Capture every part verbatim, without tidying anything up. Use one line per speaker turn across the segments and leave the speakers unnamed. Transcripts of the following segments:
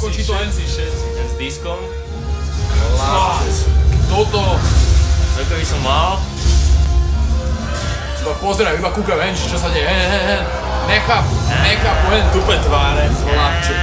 ukončí to...
Všetci, všetci, ten s diskom.
Toto.
Koľko by som mal?
Pozeraj, iba kúkam, hen, čo sa deje, hen, hen, hen. Nechápu, nechápu, hen.
Tupe tváre,
chlapče.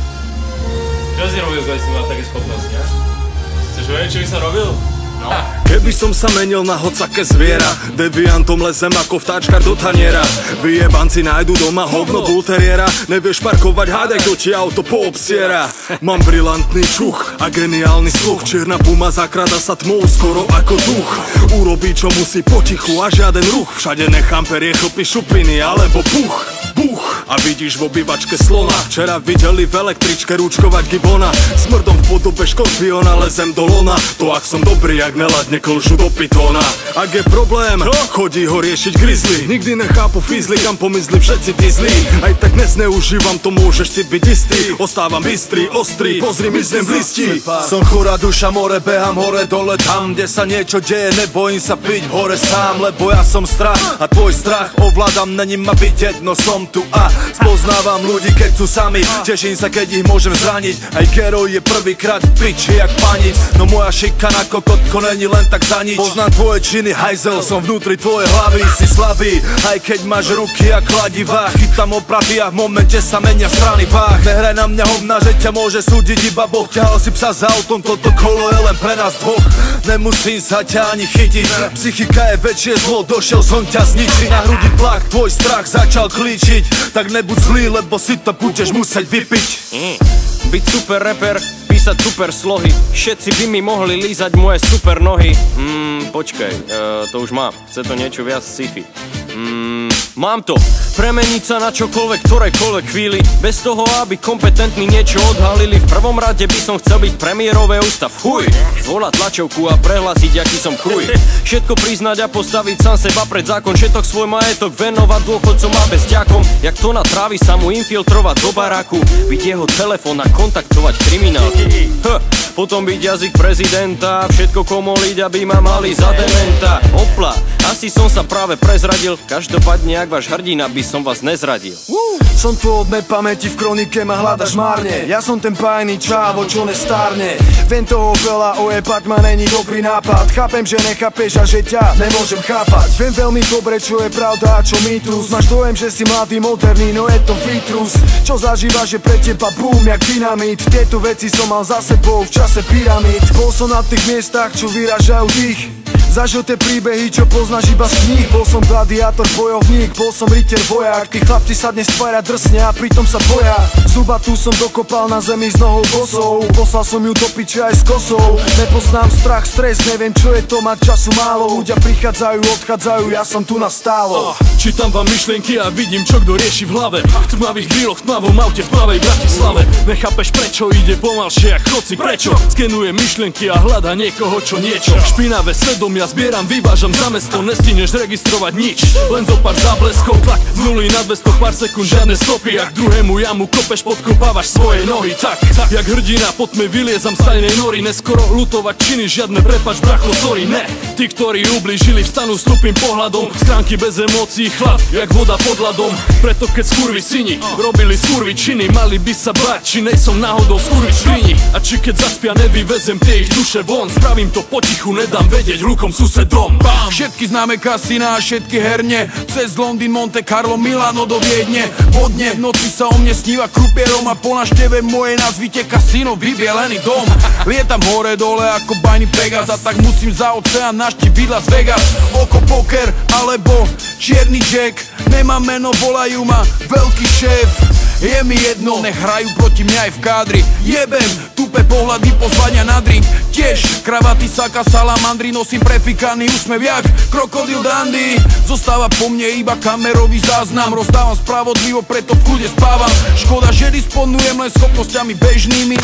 Čo si robil, keď si mal také schopnosti, ne? Chceš vedieť, čo by som robil? No.
Keby som sa menil na hocaké zviera, deviantom lezem ako vtáčkar do taniera. Vyjebanci nájdu doma hovno bulteriera. Nevieš parkovať, hádaj, kto ti auto poobsiera. Mám brilantný čuch a geniálny sluch. Čierna puma zakrada sa tmou skoro ako duch. Urobí, čo musí potichu a žiaden ruch. Všade nechám perie, chlpy, šupiny alebo puch. Buch. A vidíš v obývačke slona. Včera videli v električke rúčkovať gibona. Smrdom v podobe škorpiona lezem do lona. To ak som dobrý, ak neladne klžu do pitóna. Ak je problém, chodí ho riešiť grizzly. Nikdy nechápu fízly, kam pomizli všetci tí zlí. Aj tak nezneužívam, to môžeš si byť istý. Ostávam bystrý, ostrý, pozri mi znem v listi.
Som chorá duša, more, behám hore dole. Tam, kde sa niečo deje, nebojím sa piť hore sám. Lebo ja som strach a tvoj strach ovládam. Není ma vidieť, no som tu a spoznávam ľudí, keď sú sami. Teším sa, keď ich môžem zraniť. Aj Gero je prvýkrát v piči jak panic. No moja šikana kokotko není len tak za nič. Poznám tvoje činy, hajzel, som vnútri tvojej hlavy. Si slabý, aj keď máš ruky a kladivá. Chytám opravy a v momente sa menia strany váh. Nehraj na mňa hovna, že ťa môže súdiť iba Boh. Ťahal si psa za autom, toto kolo je len pre nás dvoch. Nemusím sa ťa ani chytiť. Psychika je väčšie zlo, došiel som ťa zničiť. Na hrudi tlak, tvoj strach začal klíčiť. Tak nebuď zlý, lebo si to budeš musieť vypiť.
mm. Byť super rapper, písať super slohy. Všetci by mi mohli lízať moje super nohy. Mmm, počkaj, e, to už mám. Chce to niečo viac sci-fi. Mmm, mám to. Premeniť sa na čokoľvek, ktorejkoľvek chvíli. Bez toho, aby kompetentní niečo odhalili. V prvom rade by som chcel byť premiérové ústav. Chuj, zvolať tlačovku a prehlásiť, aký som chuj. Všetko priznať a postaviť sám seba pred zákon. Všetok svoj majetok venovať dôchodcom a bezďakom. Jak to na trávi sa mu infiltrovať do baráku. Byť jeho telefón a kontaktovať kriminálky. H, potom byť jazyk prezidenta. Všetko komoliť, aby ma mali za dementa. Opla, asi som sa práve prezradil. Každopádne, ak váš hrdina, by som vás nezradil.
uh. Som tu od nepamäti, v kronike ma hľadaš márne. Ja som ten pájný čávo, čo nestárne. Viem toho veľa, ojebať ma není dobrý nápad. Chápem, že nechápeš a že ťa nemôžem chápať. Viem veľmi dobre, čo je pravda a čo mýtus. Máš dojem, že si mladý, moderný, no je to výtrus. Čo zažívaš, je pre teba boom, jak dynamit. Tieto veci som mal za sebou v čase pyramid. Bol som na tých miestach, čo vyražajú dých. Zažil tie príbehy, čo poznáš iba z kníh. Bol som gladiátor, bojovník, bol som rytier, vojak. Tí chlapci sa dnes tvária drsne a pritom sa boja. Zuba tu som dokopal na zemi s nohou bosou. Poslal som ju do piče aj s kosou. Nepoznám strach, stres, neviem čo je to mať času málo. Ľudia prichádzajú, odchádzajú, ja som tu na stálo.
Čítam vám myšlienky a vidím, čo kto rieši v hlave. V tmavých gríloch, v tmavom aute, v tmavej Bratislave. Nechápeš prečo, ide pomalšie jak chodci, prečo? Skenuje myšlienky a hľada niekoho, čo niečo. Špinavé svedomia zbieram, vyvážam za mesto. Nestineš registrovať nič, len zo pár zábleskov. Tlak z nuly na dvesto pár sekúnd, žiadne stopy. Ak druhému jamu kopeš, podkopávaš svoje nohy. Tak, tak, jak hrdina, po tme vyliezam z tajnej nory. Neskoro lutovať činy, žiadne prepač, bracho, sorry, ne. Tí, ktorí ublížili, vstanú s tupým pohľadom. Schránky bez emócií, chlad, jak voda pod ľadom. Preto keď skurví syni robili skurví činy, mali by sa báť, či nejsom náhodou skurví škrini. A či keď zaspia, nevyvezem tie ich duše von. Spravím to potichu, nedám vedieť rukom susedom.
Bam. Všetky známe kasína a všetky herne. Cez Londýn, Monte Carlo, Milano do Viedne. Vodne v noci sa o mne sníva krupierom a po návšteve mojej nazvite kasíno vybielený dom. Lietam hore dole ako bajný Pegas a tak musím za oceán naštíviť Las Vegas. Oko poker alebo čierny Jack. Nemám meno, volajú ma veľký šéf. Je mi jedno, nech hrajú proti mňa aj v kádri. Jebem, tupe pohľady, pozvania na drink. Tiež kravaty, saka, salamandry. Nosím prefikaný úsmev jak krokodil Dandy. Zostáva po mne iba kamerový záznam. Rozdávam spravodlivo, preto v kľude spávam. Škoda, že disponujem len schopnosťami bežnými.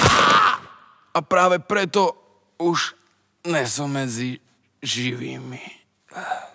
A práve preto už nesom medzi živými.